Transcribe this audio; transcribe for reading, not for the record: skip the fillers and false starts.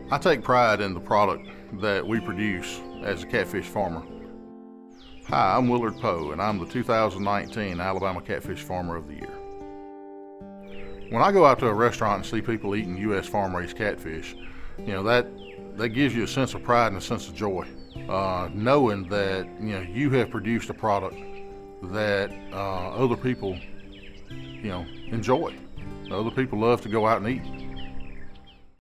I take pride in the product that we produce as a catfish farmer. Hi, I'm Willard Poe, and I'm the 2019 Alabama Catfish Farmer of the Year. When I go out to a restaurant and see people eating U.S. farm-raised catfish, that gives you a sense of pride and a sense of joy, knowing that you have produced a product that other people enjoy. Other people love to go out and eat.